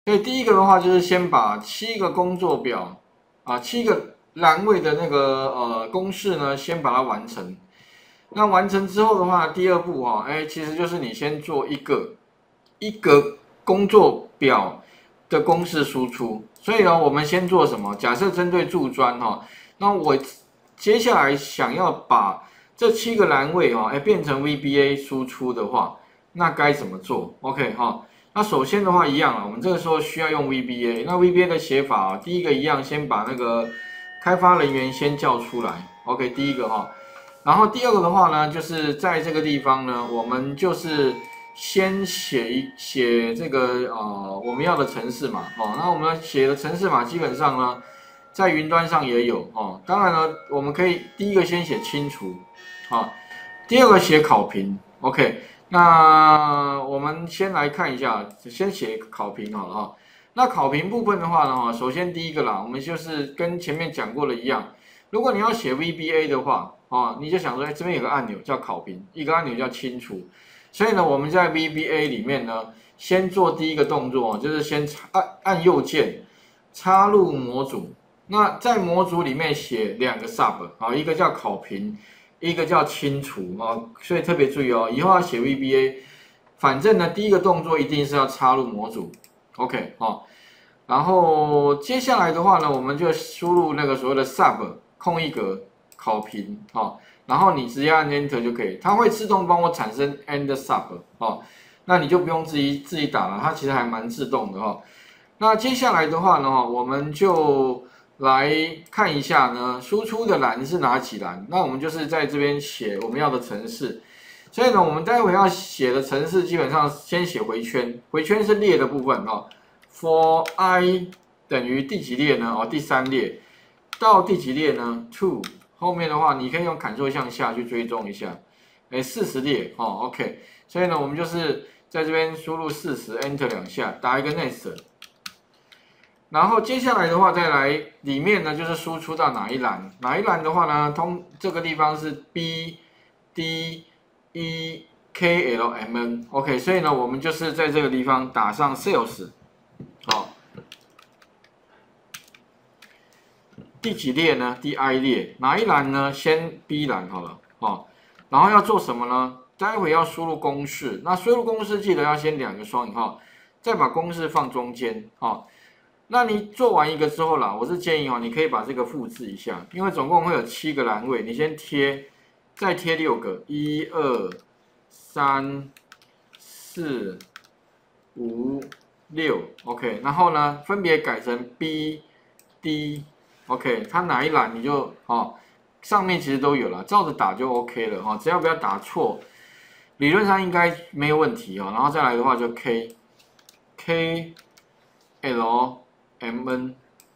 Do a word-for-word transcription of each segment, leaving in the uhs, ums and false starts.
所以第一个的话就是先把七个工作表啊，七个栏位的那个呃公式呢，先把它完成。那完成之后的话，第二步哈、哦，哎，其实就是你先做一个一个工作表的公式输出。所以呢，我们先做什么？假设针对柱砖哈、哦，那我接下来想要把这七个栏位哈、哦，哎变成 V B A 输出的话，那该怎么做 ？OK 哈、哦。那首先的话一样啊，我们这个时候需要用 V B A。那 V B A 的写法啊，第一个一样，先把那个开发人员先叫出来 ，OK， 第一个哈。然后第二个的话呢，就是在这个地方呢，我们就是先写一写这个呃我们要的程式码哦。那我们写的程式码基本上呢，在云端上也有哦。当然呢，我们可以第一个先写清除，啊，第二个写考评 ，OK。那我们先来看一下，先写考评好了哈。那考评部分的话呢，哈，首先第一个啦，我们就是跟前面讲过的一样，如果你要写 V B A 的话，啊，你就想说，哎，这边有个按钮叫考评，一个按钮叫清除。所以呢，我们在 V B A 里面呢，先做第一个动作，就是先按按右键插入模组。那在模组里面写两个 sub 啊，一个叫考评。一个叫清除哦，所以特别注意哦，以后要写 V B A， 反正呢，第一个动作一定是要插入模组 ，OK 哦。然后接下来的话呢，我们就输入那个所谓的 sub 空一格考评哦，然后你直接按 Enter 就可以，它会自动帮我产生 end sub 哦，那你就不用自己自己打了，它其实还蛮自动的哦。那接下来的话呢，我们就来看一下呢，输出的栏是哪几栏？那我们就是在这边写我们要的程式。所以呢，我们待会要写的程式基本上先写回圈，回圈是列的部分哦。For i 等于第几列呢？哦，第三列。到第几列呢 ？two 后面的话，你可以用 Ctrl 向下去追踪一下。哎，四十列哦 ，OK。所以呢，我们就是在这边输入四十 ，Enter 两下，打一个 Next。然后接下来的话，再来里面呢，就是输出到哪一栏？哪一栏的话呢，通这个地方是 B D E K L M N，OK， 所以呢，我们就是在这个地方打上 sales， 好，第几列呢？第 I 列，哪一栏呢？先 B 栏好了，哦，然后要做什么呢？待会要输入公式，那输入公式记得要先两个双引号，再把公式放中间，哦。那你做完一个之后啦，我是建议哦，你可以把这个复制一下，因为总共会有七个栏位，你先贴，再贴六个，一二三四五六 ，OK， 然后呢，分别改成 B D，OK， 它哪一栏你就哦，上面其实都有了，照着打就 OK 了哈、哦，只要不要打错，理论上应该没有问题哦。然后再来的话就 K K L M N，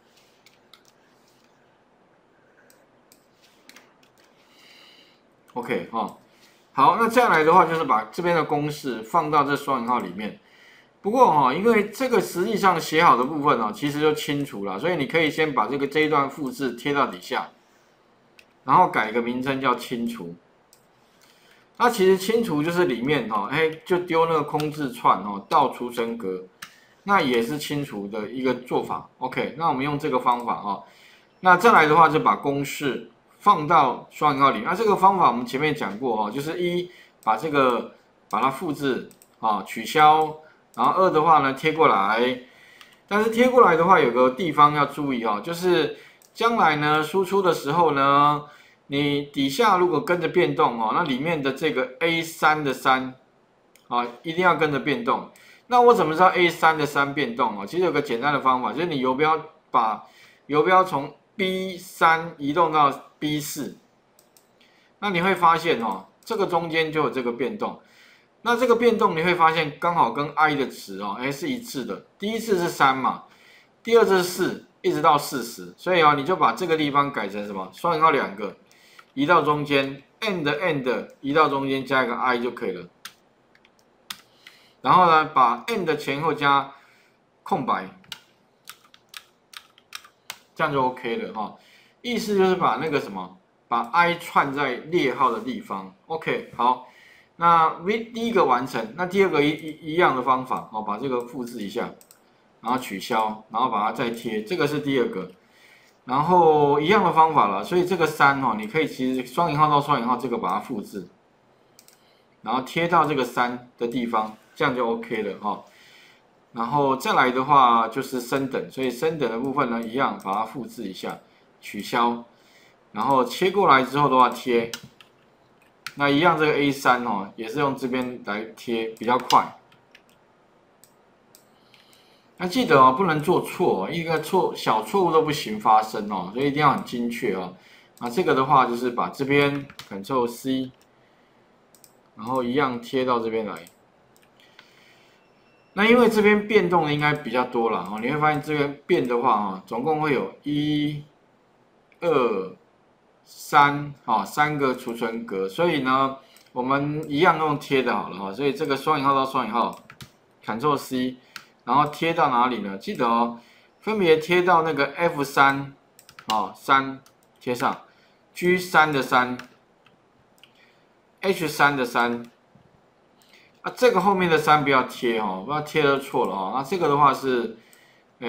OK 哈、哦，好，那再来的话就是把这边的公式放到这双引号里面。不过哈、哦，因为这个实际上写好的部分哦，其实就清除了，所以你可以先把这个这一段复制贴到底下，然后改个名称叫清除。那其实清除就是里面哈、哦，哎，就丢那个空字串哦，到储存格。那也是清除的一个做法 ，OK。那我们用这个方法哦。那再来的话，就把公式放到双引号里。那这个方法我们前面讲过哦，就是一把这个把它复制啊、哦，取消，然后二的话呢贴过来。但是贴过来的话，有个地方要注意哦，就是将来呢输出的时候呢，你底下如果跟着变动哦，那里面的这个 A 三 的三啊，一定要跟着变动。那我怎么知道 A 三 的三变动哦？其实有个简单的方法，就是你游标把游标从 B 三 移动到 B 四，那你会发现哦，这个中间就有这个变动。那这个变动你会发现刚好跟 I 的值哦，哎是一致的。第一次是三嘛，第二次是四，一直到四十，所以啊、哦，你就把这个地方改成什么？双引号两个，移到中间 ，and and 移到中间加一个 I 就可以了。然后呢，把 and 前后加空白，这样就 OK 了哈。意思就是把那个什么，把 I 串在列号的地方。OK， 好，那 V 第一个完成，那第二个一一一样的方法哦，把这个复制一下， 然后取消，然后把它再贴，这个是第二个。然后一样的方法了，所以这个三哦，你可以其实双引号到双引号这个把它复制，然后贴到这个三的地方，这样就 OK 了哈、哦。然后再来的话就是升等，所以升等的部分呢，一样把它复制一下，取消，然后切过来之后的话贴，那一样这个 A 三哦，也是用这边来贴比较快。那记得哦，不能做错，一个错小错误都不行发生哦，所以一定要很精确哦。那这个的话就是把这边 Ctrl C， 然后一样贴到这边来。那因为这边变动的应该比较多了哦，你会发现这边变的话哈，总共会有一、二、三啊三个储存格，所以呢，我们一样用贴的好了哈，所以这个双引号到双引号 ，Ctrl C， 然后贴到哪里呢？记得哦，分别贴到那个 F 三啊三贴上 ，G 三的三 ，H 三的三。啊，这个后面的三不要贴哈、哦，不要贴就错了哈、哦。那这个的话是，呃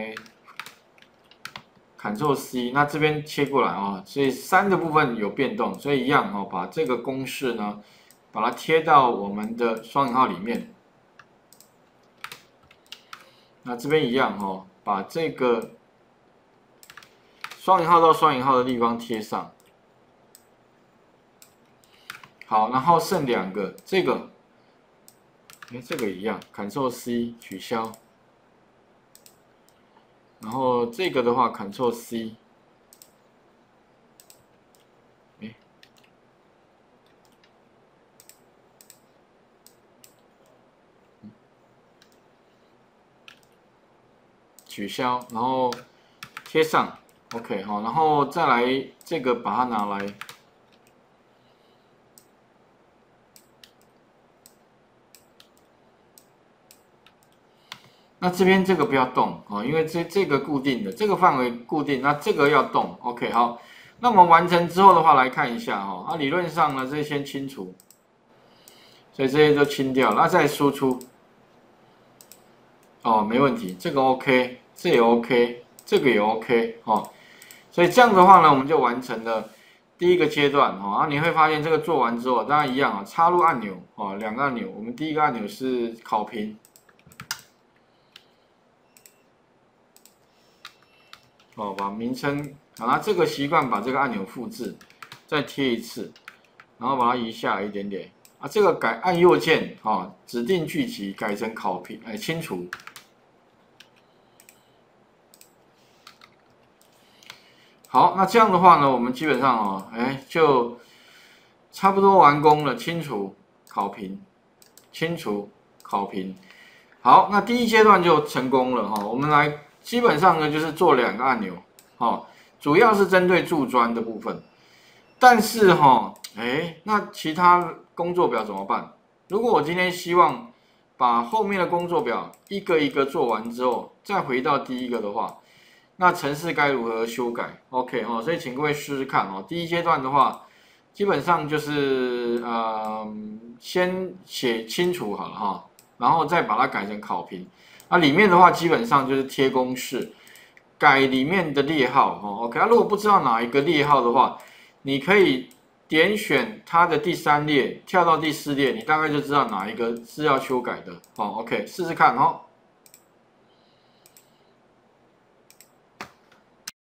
，Ctrl C， 那这边切过来啊、哦，所以三的部分有变动，所以一样哦，把这个公式呢，把它贴到我们的双引号里面。那这边一样哦，把这个双引号到双引号的地方贴上。好，然后剩两个，这个。哎，这个一样 ，Ctrl C 取消，然后这个的话 ，Ctrl C， 哎，取消，然后贴上 ，OK 好，然后再来这个把它拿来。那这边这个不要动哦，因为这这个固定的，这个范围固定，那这个要动 ，OK 好。那我们完成之后的话，来看一下哈、哦，啊理论上呢，这些先清除，所以这些都清掉，那再输出，哦没问题，这个 OK， 这也 OK， 这个也 OK 哦，所以这样的话呢，我们就完成了第一个阶段哈、哦，啊你会发现这个做完之后，当然一样啊，插入按钮哦，两个按钮，我们第一个按钮是考评。哦，把名称，啊，这个习惯把这个按钮复制，再贴一次，然后把它移下来一点点。啊，这个改按右键，啊，指定剧集改成考评，哎，清除。好，那这样的话呢，我们基本上哦，哎，就差不多完工了，清除、考评、清除、考评。好，那第一阶段就成功了哈，我们来。基本上呢，就是做两个按钮，哦，主要是针对柱砖的部分。但是哈、哦，哎，那其他工作表怎么办？如果我今天希望把后面的工作表一个一个做完之后，再回到第一个的话，那程式该如何修改 ？OK 哦，所以请各位试试看哦。第一阶段的话，基本上就是呃，先写清楚好了哈、哦，然后再把它改成考评。那、啊、里面的话，基本上就是贴公式，改里面的列号哦。OK，、啊、如果不知道哪一个列号的话，你可以点选它的第三列，跳到第四列，你大概就知道哪一个是要修改的哦。OK， 试试看哦。